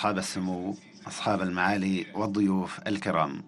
أصحاب السمو، أصحاب المعالي والضيوف الكرام،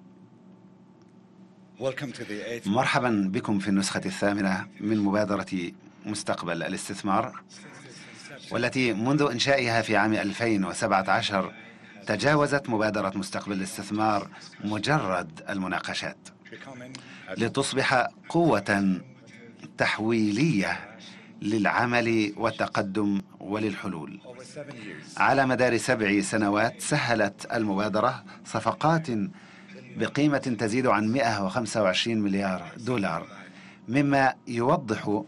مرحبا بكم في النسخة الثامنة من مبادرة مستقبل الاستثمار، والتي منذ إنشائها في عام 2017 تجاوزت مبادرة مستقبل الاستثمار مجرد المناقشات لتصبح قوة تحويلية للعمل والتقدم وللحلول. على مدار 7 سنوات سهلت المبادرة صفقات بقيمة تزيد عن 125 مليار دولار، مما يوضح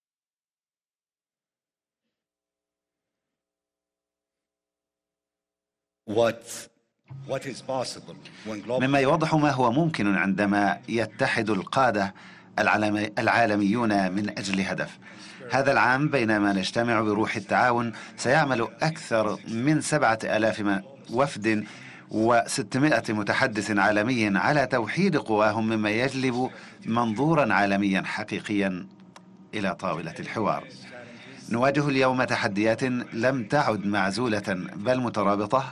ما هو ممكن عندما يتحد القادة العالميون من أجل هدف. هذا العام بينما نجتمع بروح التعاون سيعمل أكثر من 7000 وفد و600 متحدث عالمي على توحيد قواهم، مما يجلب منظورا عالميا حقيقيا إلى طاولة الحوار. نواجه اليوم تحديات لم تعد معزولة بل مترابطة.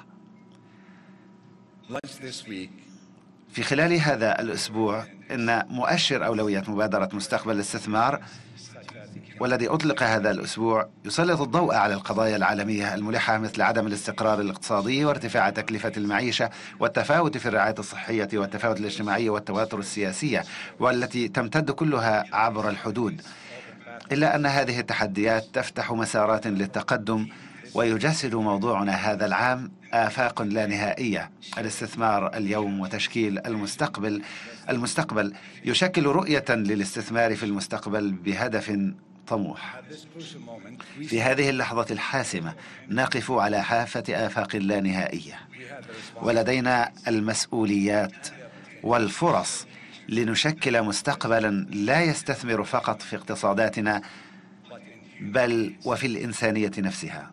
في خلال هذا الأسبوع إن مؤشر أولويات مبادرة مستقبل الاستثمار والذي أطلق هذا الأسبوع يسلط الضوء على القضايا العالمية الملحة، مثل عدم الاستقرار الاقتصادي وارتفاع تكلفة المعيشة والتفاوت في الرعاية الصحية والتفاوت الاجتماعي والتواتر السياسية، والتي تمتد كلها عبر الحدود. إلا أن هذه التحديات تفتح مسارات للتقدم، ويجسد موضوعنا هذا العام آفاق لا نهائية. الاستثمار اليوم وتشكيل المستقبل يشكل رؤية للاستثمار في المستقبل بهدف طموح. في هذه اللحظة الحاسمة نقف على حافة آفاق لا نهائية، ولدينا المسؤوليات والفرص لنشكل مستقبلا لا يستثمر فقط في اقتصاداتنا بل وفي الإنسانية نفسها.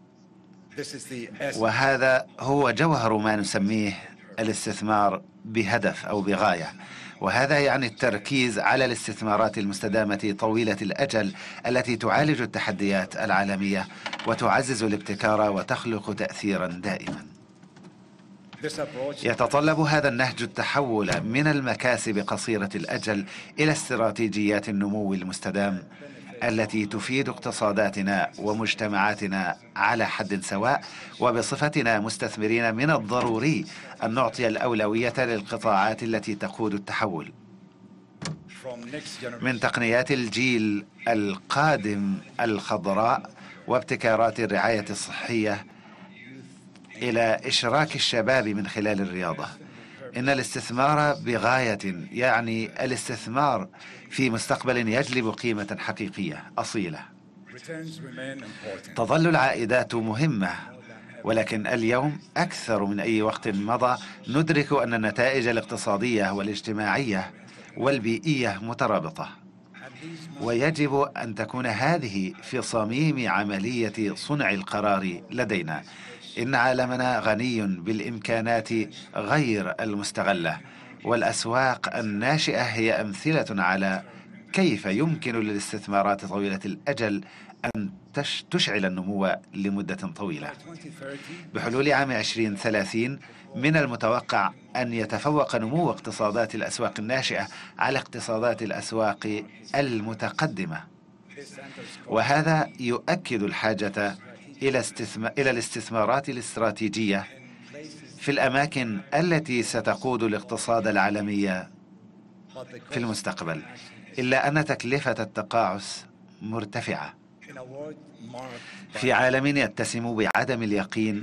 وهذا هو جوهر ما نسميه الاستثمار بهدف أو بغاية، وهذا يعني التركيز على الاستثمارات المستدامة طويلة الأجل التي تعالج التحديات العالمية وتعزز الابتكار وتخلق تأثيرا دائما. يتطلب هذا النهج التحول من المكاسب قصيرة الأجل إلى استراتيجيات النمو المستدام التي تفيد اقتصاداتنا ومجتمعاتنا على حد سواء. وبصفتنا مستثمرين من الضروري أن نعطي الأولوية للقطاعات التي تقود التحول، من تقنيات الجيل القادم الخضراء وابتكارات الرعاية الصحية إلى إشراك الشباب من خلال الرياضة. إن الاستثمار بغاية يعني الاستثمار في مستقبل يجلب قيمة حقيقية أصيلة. تظل العائدات مهمة، ولكن اليوم أكثر من أي وقت مضى ندرك أن النتائج الاقتصادية والاجتماعية والبيئية مترابطة، ويجب أن تكون هذه في صميم عملية صنع القرار لدينا. إن عالمنا غني بالإمكانات غير المستغلة، والأسواق الناشئة هي أمثلة على كيف يمكن للاستثمارات طويلة الأجل أن تشعل النمو لمدة طويلة. بحلول عام 2030 من المتوقع أن يتفوق نمو اقتصادات الأسواق الناشئة على اقتصادات الأسواق المتقدمة، وهذا يؤكد الحاجة إلى الاستثمارات الاستراتيجية في الأماكن التي ستقود الاقتصاد العالمي في المستقبل. إلا أن تكلفة التقاعس مرتفعة في عالم يتسم بعدم اليقين،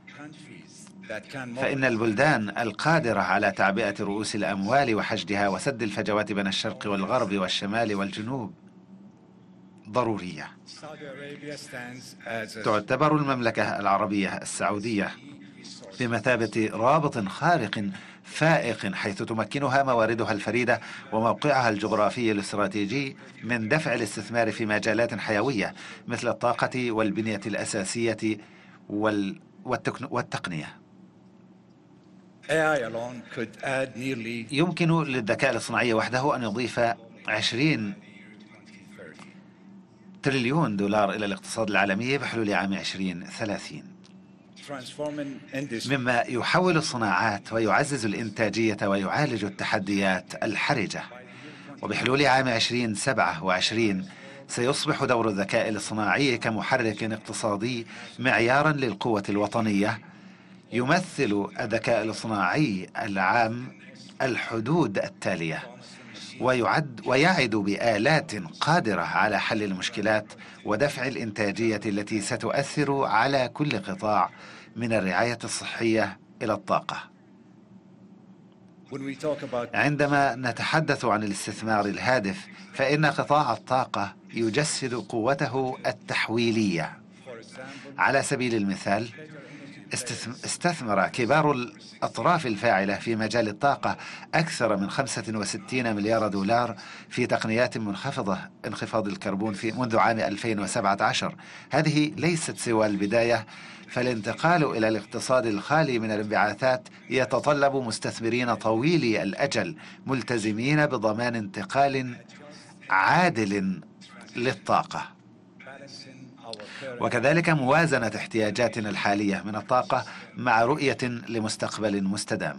فإن البلدان القادرة على تعبئة رؤوس الأموال وحشدها وسد الفجوات بين الشرق والغرب والشمال والجنوب ضرورية. تعتبر المملكة العربية السعودية بمثابة رابط خارق فائق، حيث تمكنها مواردها الفريدة وموقعها الجغرافي الاستراتيجي من دفع الاستثمار في مجالات حيوية مثل الطاقة والبنية الأساسية والتقنية. يمكن للذكاء الاصطناعي وحده أن يضيف 20 تريليون دولار إلى الاقتصاد العالمي بحلول عام 2030. مما يحول الصناعات ويعزز الإنتاجية ويعالج التحديات الحرجة. وبحلول عام 2027 سيصبح دور الذكاء الاصطناعي كمحرك اقتصادي معيارا للقوة الوطنية. يمثل الذكاء الاصطناعي العام الحدود التالية، ويعد بآلات قادرة على حل المشكلات ودفع الإنتاجية التي ستؤثر على كل قطاع من الرعاية الصحية إلى الطاقة. عندما نتحدث عن الاستثمار الهادف، فإن قطاع الطاقة يجسد قوته التحويلية. على سبيل المثال، استثمر كبار الأطراف الفاعلة في مجال الطاقة أكثر من 65 مليار دولار في تقنيات منخفضة انخفاض الكربون منذ عام 2017. هذه ليست سوى البداية، فالانتقال إلى الاقتصاد الخالي من الانبعاثات يتطلب مستثمرين طويلي الأجل ملتزمين بضمان انتقال عادل للطاقة، وكذلك موازنة احتياجاتنا الحالية من الطاقة مع رؤية لمستقبل مستدام.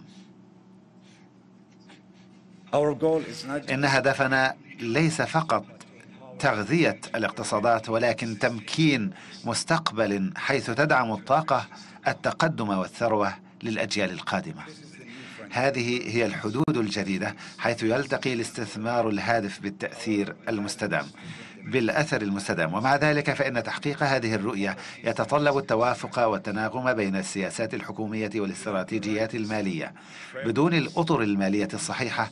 إن هدفنا ليس فقط تغذية الاقتصادات، ولكن تمكين مستقبل حيث تدعم الطاقة التقدم والثروة للأجيال القادمة. هذه هي الحدود الجديدة حيث يلتقي الاستثمار الهادف بالتأثير المستدام بالأثر المستدام. ومع ذلك فإن تحقيق هذه الرؤية يتطلب التوافق والتناغم بين السياسات الحكومية والاستراتيجيات المالية. بدون الأطر المالية الصحيحة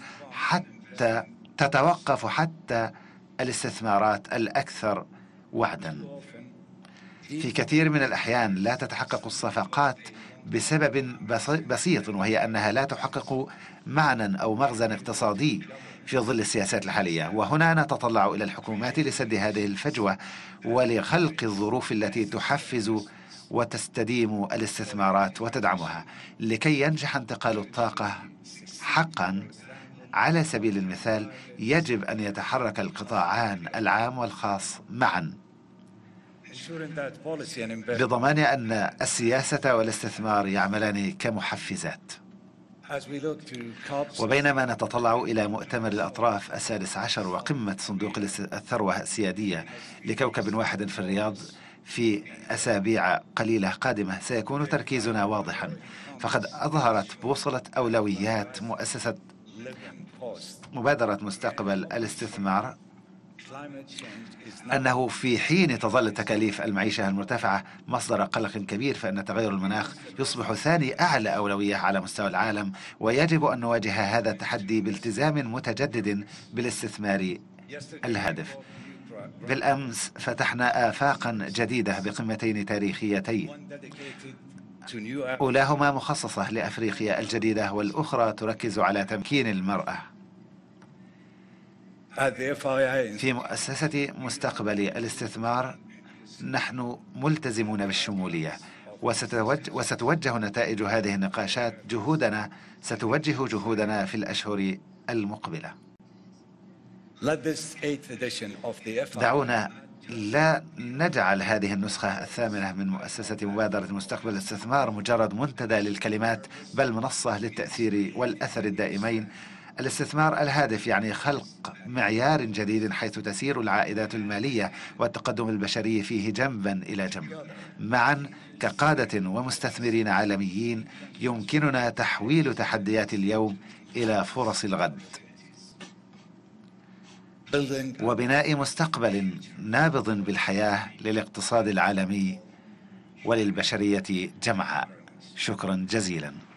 تتوقف حتى الاستثمارات الأكثر وعدا. في كثير من الأحيان لا تتحقق الصفقات بسبب بسيط، وهي أنها لا تحقق معنى أو مغزى اقتصادي في ظل السياسات الحالية. وهنا نتطلع إلى الحكومات لسد هذه الفجوة ولخلق الظروف التي تحفز وتستديم الاستثمارات وتدعمها لكي ينجح انتقال الطاقة حقا. على سبيل المثال، يجب أن يتحرك القطاعان العام والخاص معا بضمان أن السياسة والاستثمار يعملان كمحفزات. وبينما نتطلع إلى مؤتمر الأطراف 16 وقمة صندوق الثروة السيادية لكوكب واحد في الرياض في أسابيع قليلة قادمة، سيكون تركيزنا واضحا. فقد أظهرت بوصلة أولويات مؤسسة مبادرة مستقبل الاستثمار أنه في حين تظل تكاليف المعيشة المرتفعة مصدر قلق كبير، فإن تغير المناخ يصبح ثاني أعلى أولوية على مستوى العالم، ويجب أن نواجه هذا التحدي بالتزام متجدد بالاستثمار الهادف. بالأمس فتحنا آفاقا جديدة بقمتين تاريخيتين، أولاهما مخصصة لأفريقيا الجديدة والأخرى تركز على تمكين المرأة. في مؤسسة مستقبل الاستثمار نحن ملتزمون بالشمولية، وستوجه نتائج هذه النقاشات ستوجه جهودنا في الأشهر المقبلة. دعونا لا نجعل هذه النسخة الثامنة من مؤسسة مبادرة مستقبل الاستثمار مجرد منتدى للكلمات، بل منصة للتأثير والأثر الدائمين. الاستثمار الهادف يعني خلق معيار جديد حيث تسير العائدات المالية والتقدم البشري فيه جنبا إلى جنب. معا كقادة ومستثمرين عالميين يمكننا تحويل تحديات اليوم إلى فرص الغد، وبناء مستقبل نابض بالحياة للاقتصاد العالمي وللبشرية جمعاء. شكرا جزيلا.